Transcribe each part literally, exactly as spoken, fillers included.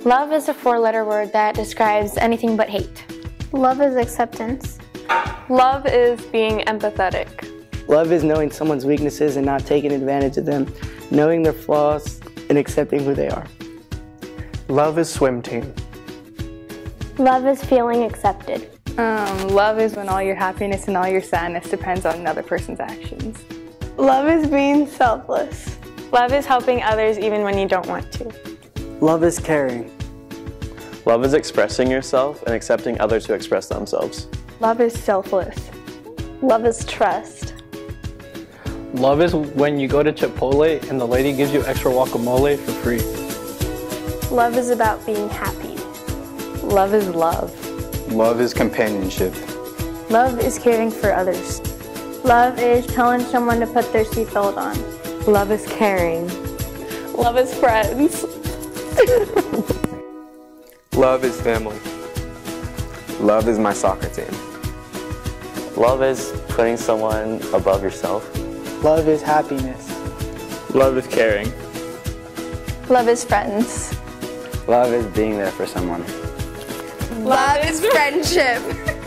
Love is a four-letter word that describes anything but hate. Love is acceptance. Love is being empathetic. Love is knowing someone's weaknesses and not taking advantage of them, knowing their flaws and accepting who they are. Love is swim team. Love is feeling accepted. Um, love is when all your happiness and all your sadness depends on another person's actions. Love is being selfless. Love is helping others even when you don't want to. Love is caring. Love is expressing yourself and accepting others who express themselves. Love is selfless. Love is trust. Love is when you go to Chipotle and the lady gives you extra guacamole for free. Love is about being happy. Love is love. Love is companionship. Love is caring for others. Love is telling someone to put their seatbelt on. Love is caring. Love is friends. Love is family. Love is my soccer team. Love is putting someone above yourself. Love is happiness. Love is caring. Love is friends. Love is being there for someone. Love is friendship.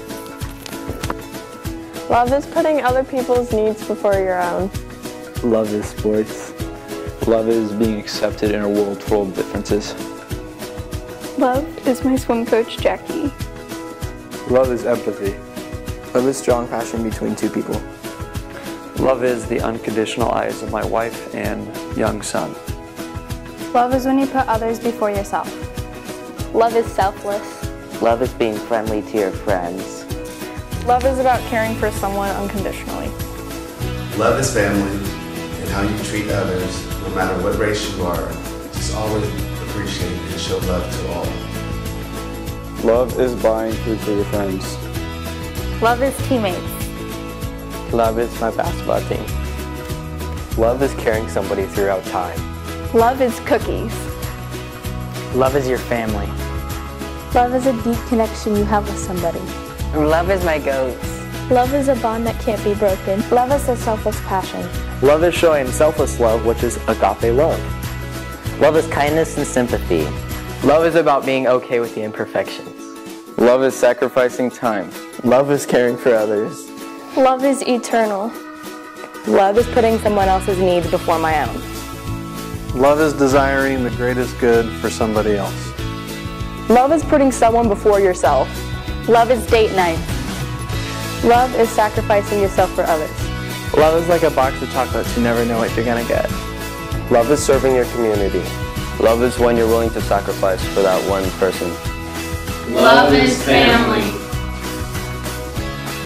Love is putting other people's needs before your own. Love is sports. Love is being accepted in a world full of differences. Love is my swim coach, Jackie. Love is empathy. Love is strong passion between two people. Love is the unconditional eyes of my wife and young son. Love is when you put others before yourself. Love is selfless. Love is being friendly to your friends. Love is about caring for someone unconditionally. Love is family and how you treat others, no matter what race you are. Just always appreciate and show love to all. Love is buying food for your friends. Love is teammates. Love is my basketball team. Love is carrying somebody throughout time. Love is cookies. Love is your family. Love is a deep connection you have with somebody. Love is my goats. Love is a bond that can't be broken. Love is a selfless passion. Love is showing selfless love, which is agape love. Love is kindness and sympathy. Love is about being okay with the imperfections. Love is sacrificing time. Love is caring for others. Love is eternal. Love is putting someone else's needs before my own. Love is desiring the greatest good for somebody else. Love is putting someone before yourself. Love is date night. Love is sacrificing yourself for others. Love is like a box of chocolates you never know what you're gonna get. Love is serving your community. Love is when you're willing to sacrifice for that one person. Love is family.